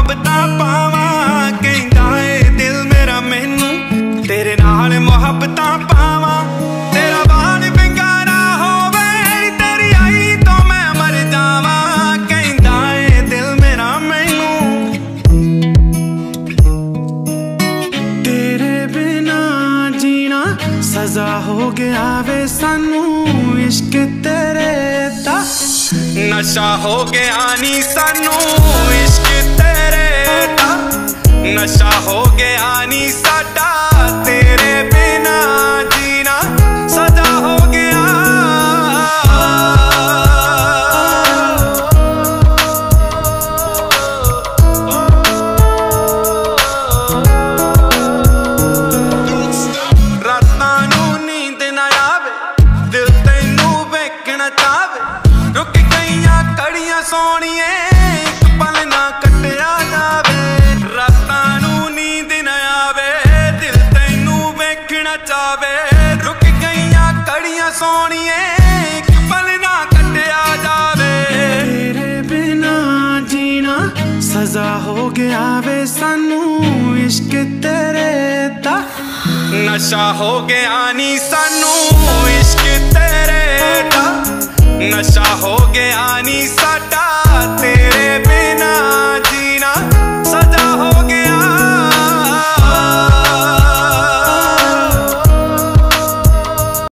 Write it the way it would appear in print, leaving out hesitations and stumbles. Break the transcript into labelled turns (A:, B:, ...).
A: ਮੁਹੱਬਤਾਂ ਪਾਵਾਂ। ਕਹਿੰਦਾ ਏ ਦਿਲ ਮੇਰਾ ਮੈਨੂੰ तेरे नाल मुहब्बतां पावां। तेरा बाल विंगा ना होवे तेरी आई तो मैं मर जावां। कहंदा ए दिल मेरा मैनू तेरे बिना जीना सजा हो गया वे सानू। इश्क तेरे दा नशा हो गया नी सानू। इश्क तेरे दा नशा हो गया नी साडा। तेरे बिना जीना सजा हो गया। रातां नूं नींद ना आवे दिल तैनू वेखना चावे। रुक गईयां घड़ियां सोहणिए एक पल ना कट्टिया जावे। रातां नूं नींद ना आवे दिल तैनू वेखना चावे। रुक गईयां घड़ियां सोहणिए एक पल ना कट्टिया जावे। तेरे बिना जीना सजा हो गया वे सानू। इश्क तेरे दा नशा हो गया नी सानू। इश्क तेरे दा नशा हो गया नी साडा। तेरे